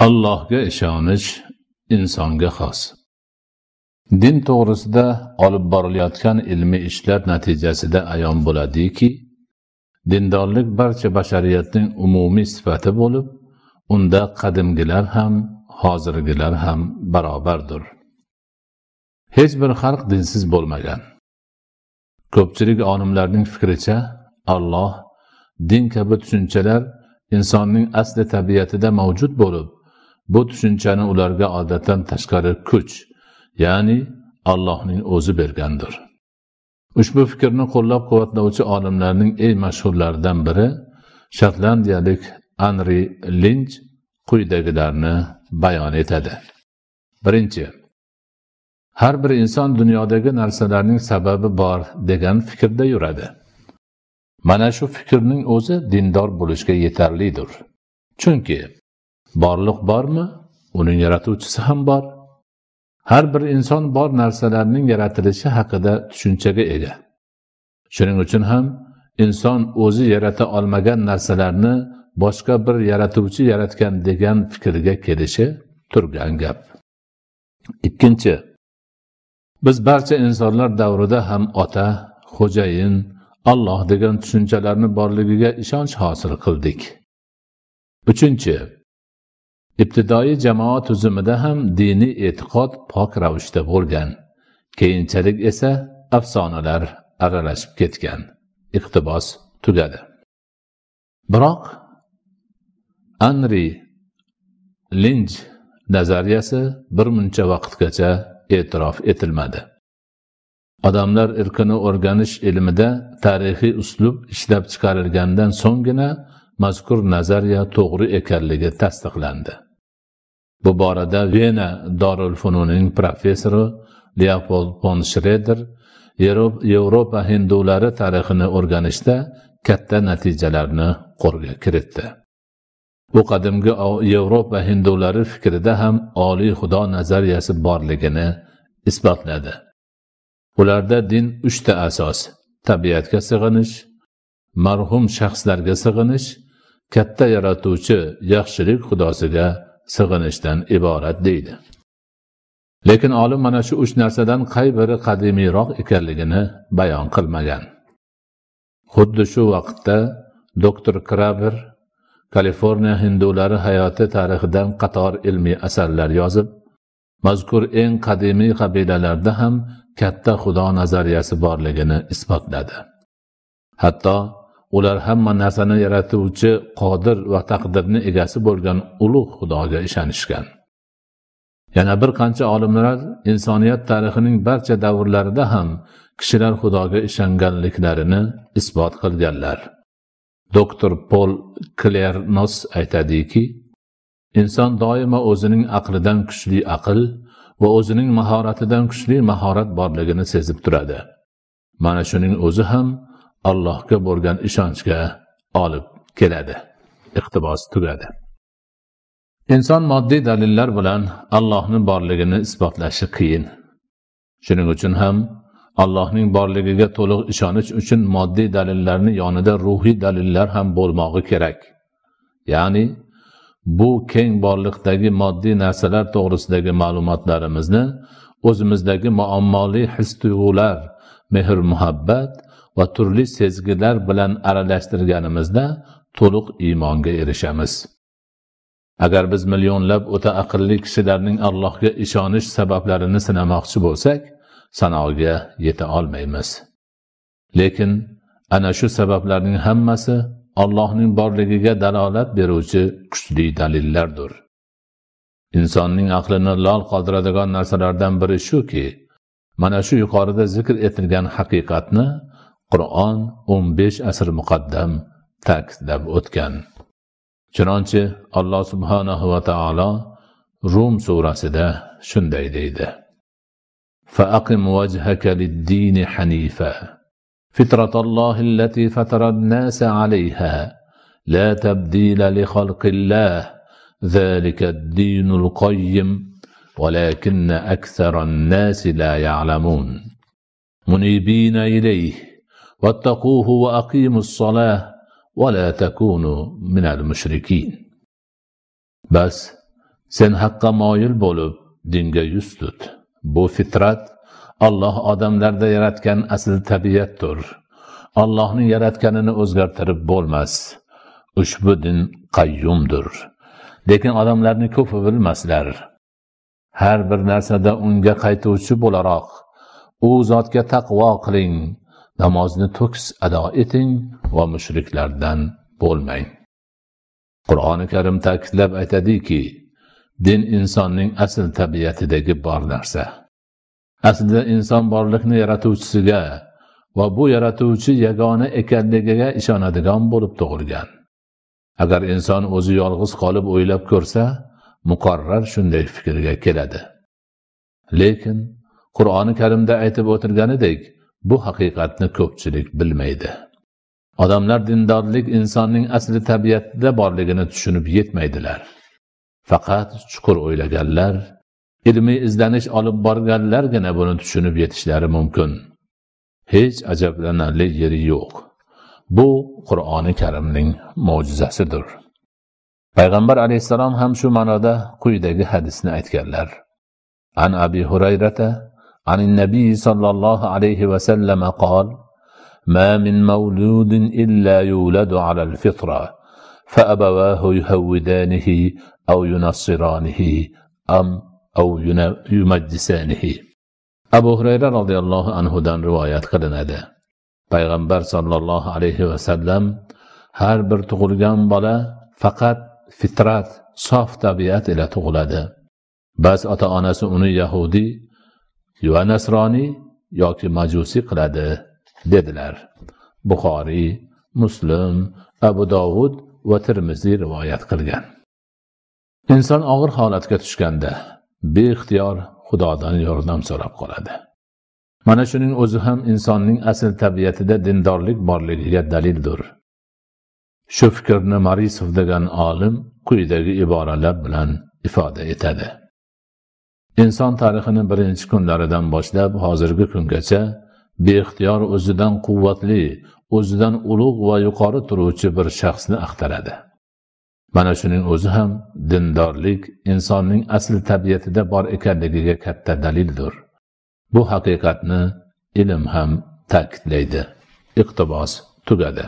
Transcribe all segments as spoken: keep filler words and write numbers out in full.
Allohga ishonish insonga xos. Din to'g'risida olib borilayotgan ilmiy ishlar natijasida ayon bo'ladiki, dindorlik barcha bashariyatning umumiy sifati bo'lib, unda qadimgilar ham, hozirgilar ham barobardir. Hech bir xalq dinsiz bo'lmagan. Ko'pchilik olimlarning fikricha, Alloh din kabi tushunchalar insonning asli tabiatida mavjud bo'lib, bu tushunchani ularga odatdan tashqari kuch, ya'ni Allohning o'zi bergandir. Ushbu fikrni qo'llab-quvvatlovchi olimlarning eng mashhurlaridan biri shotlandiyalik Henry Lynch quyidagilarni bayon etadi. Birinchi, har bir inson dunyodagi narsalarning sababi bor degan fikrda yuradi. Mana shu fikrning o'zi dindor bo'lishga yetarlidir. Chunki borliq bormi, uning yaratuvchisi ham bor. Har bir inson bor narsalarning yaratilishi haqida tushunchaga ega. Shuning uchun ham inson o'zi yarata olmagan narsalarni boshqa bir yaratuvchi yaratgan degan fikrga kelishi turgan gap. Ikkinchi, biz barcha insonlar davrida ham ota, xo'jayin, Alloh degan tushunchalarni borligiga ishonch hosil qildik. Uchinchi, ibtidoiy jamoa tuzumida ham diniy e'tiqod pok ravishda bo'lgan. Keyinchalik esa afsonalar aralashib ketgan. Iqtibos tugadi. Biroq Henry Lynch nazariyasi bir muncha vaqtgacha e'tirof etilmadi. Odamlar irqini o'rganish ilmida tarixiy uslub ishlab chiqarilgandan so'nggina mazkur nazariya to'g'ri ekanligi tasdiqlandi. Bu borada Vena Dorul Fununining professori Leopold von Schroeder Yevropa hindulari tarixini o'rganishda katta natijalarni qo'lga kiritdi. Bu qadimgi Yevropa hindulari fikrida ham oliy xudo nazariyasi borligini isbotladi. Ularda din uchta asos: tabiatga sig'inish, marhum shaxslarga sig'inish, katta yaratuvchi yaxshilik xudosiga sig'inishdan iborat deydi. Lekin olim mana shu uch narsadan qay biri qadimiyroq ekanligini bayon qilmagan. Xuddi shu vaqtda doktor Kraber Kaliforniya hindulari hayoti tarixidan qator ilmiy asarlar yozib, mazkur eng qadimiy qabilalarda ham katta xudo nazariyasi borligini isbotladi. Hatto ular hamma narsani yaratuvchi, qodir va taqdirni egasi bo'lgan ulug' xudoga ishonishgan. Yana bir qancha olimlar insoniyat tarixining barcha davrlarida ham kishilar xudoga ishonganliklarini isbot qilganlar. doktor Paul Klernos aytadiki, inson doimo o'zining aqlidan kuchli aql va o'zining mahoratidan kuchli mahorat borligini sezib turadi. Mana shuning o'zi ham Allohga bo'lgan ishonchga olib keladi. Iqtibos tugadi. Inson moddiy dalillar bilan Allohning borligini isbotlashi qiyin. Shuning uchun ham Allohning borligiga to'liq ishonish uchun moddiy dalillarning yonida ruhiy dalillar ham bo'lmog'i kerak. Ya'ni bu keng borliqdagi moddiy narsalar to'g'risidagi ma'lumotlarimizni o'zimizdagi muammoli his-tuyg'ular, mehr-muhabbat va turli sezgilar bilan aralashtirganimizda to'liq iymonga erishamiz. Agar biz millionlab o'ta aqlli kishilarning Allohga ishonish sabablarini sinamoqchi bo'lsak, sanoga yeta olmaymiz. Lekin ana shu sabablarning hammasi Allohning borligiga dalolat beruvchi kuchli dalillardir. Insonning aqlini lol qoldiradigan narsalardan biri shuki, mana shu yuqorida zikr etilgan haqiqatni Qur'on o'n besh asr muqaddam ta'kidlab o'tgan. Chunonchi Alloh subhanahu va taolo Rum surasida shunday deydi: فَأَقِمْ وَجْهَكَ لِلدِّينِ حَنِيفًا فِطْرَةَ اللَّهِ الَّتِي فَطَرَ النَّاسَ عَلَيْهَا لَا تَبْدِيلَ لِخَلْقِ اللَّهِ ذَلِكَ الدِّينُ الْقَيِّمُ وَلَكِنَّ أَكْثَرَ النَّاسِ لَا يَعْلَمُونَ مُنِيبِينَ إِلَيْهِ وَاتَّقُوهُ وَأَقِيمُوا الصَّلَاةَ وَلَا تَكُونُوا مِنَ الْمُشْرِكِينَ. Bas sen haqqa moyil bo'lib dinga yuz tut. Bu fitrat Alloh odamlarda yaratgan asl tabiatdir. Allohning yaratganini o'zgartirib bo'lmas. Ushbu din qayyumdir. Lekin odamlarni ko'pi bilmaslar. Har bir narsada unga qaytuvchi bo'laroq u zotga taqvo qiling, namozni to'kis ado eting va mushriklardan bo'lmang. Qur'oni Karim ta'kidlab aytadiki, din insonning asl tabiatidagi bor narsa. Aslida inson borlikni yaratuvchisiga va bu yaratuvchi yagona ekanligiga ishonadigan bo'lib tug'ilgan. Agar inson o'zi yolg'iz qolib o'ylab ko'rsa, muqarrar shunday fikrga keladi. Lekin Qur'oni Karimda aytib o'tilganidek, bu haqiqatni ko'pchilik bilmaydi. Odamlar dindorlik insonning asli tabiatida borligini tushunib yetmaydilar. Faqat chuqur o'ylaganlar, ilmiy izlanish olib borganlargina buni tushunib yetishlari mumkin. Hech ajablanarli yeri yo'q. Bu Qur'oni Karimning mo'jizasidir. Payg'ambar alayhisalom ham shu ma'noda quyidagi hadisni aytganlar. An Abi Hurayrata an an-nabiy sallallohu alayhi va sallam qol: "Ma min mawludin illa yuladu ala al-fitra, fa abawahu yuhawidanihi aw yunassiranihi am aw yumajjisanihi." Abu Hurayra radhiyallohu anhu dan rivoyat qilinadi. Payg'ambar sallallohu alayhi va sallam har bir tug'ilgan bola faqat fitrat, sof tabiat ila tug'iladi. Bas ota-onasi uni yahudi va nasroniy yoki majusi qiladi dedilar. Buxoriy, Muslim, Abu Dovud va Tirmiziy rivoyat qilgan. Inson og'ir holatga tushganda beixtiyor Xudodan yordam so'rab qoladi. Mana shuning o'zi ham insonning asl tabiatida dindorlik borligiga dalildir. Shu fikrni Marisov degan olim quyidagi iboralar bilan ifoda etadi. Inson tarixini birinchi kunlaridan boshlab hozirgi kungacha beixtiyor o'zidan quvvatli, o'zidan ulug' va yuqori turuvchi bir shaxsni axtaradi. Mana shuning o'zi ham dindorlik insonning asl tabiatida bor ekanligiga katta dalildir. Bu haqiqatni ilm ham ta'kidlaydi. Iqtibos tugadi.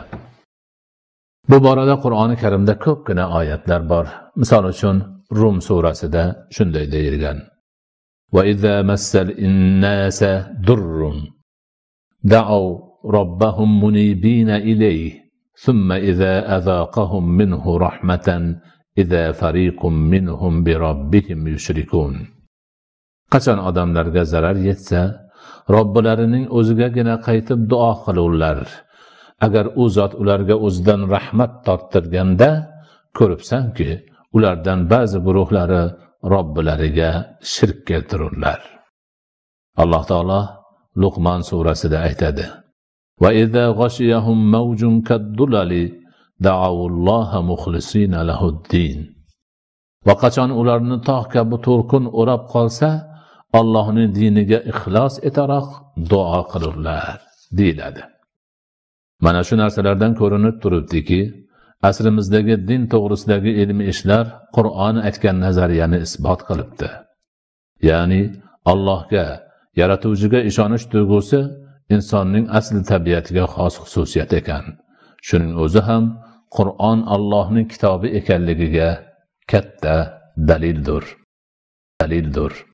Bu borada Qur'oni Karimda ko'pgina oyatlar bor. Misol uchun Rum surasida shunday deyilgan: "Va idza massal innasa durrun da'u robbahum munibina ilayhi thumma idza azaqahum minhu rahmatan idza fariqun minhum bi robbihim yushrikun." Qachon odamlarga zarar yetsa, Robbilarining o'zigagina qaytib duo qilurlar. Agar u zot ularga o'zidan rahmat torttirganda, ko'ribsanki, ulardan ba'zi guruhlari Robbilariga shirk keltirurlar. Alloh taolo Luqman surasida aytadi: "Va idza ghashiyahum mawjun kad-dulali da'awulloha mukhlisina lahud-din." Va qachon ularni tog' kabi to'lqin o'rab qolsa, Allohning diniga ixlos etaroq duo qilurlar, deyiladi. Mana shu narsalardan ko'rinib turibdiki, asrimizdagi din to'g'risidagi ilmiy ishlar Qur'on aytgan nazariyani isbot qilibdi. Ya'ni Allohga, yaratuvchiga ishonish tuyg'usi insonning asl tabiatiga xos xususiyat ekan. Shuning o'zi ham Qur'on Allohning kitobi ekanligiga katta dalildir. Dalildir.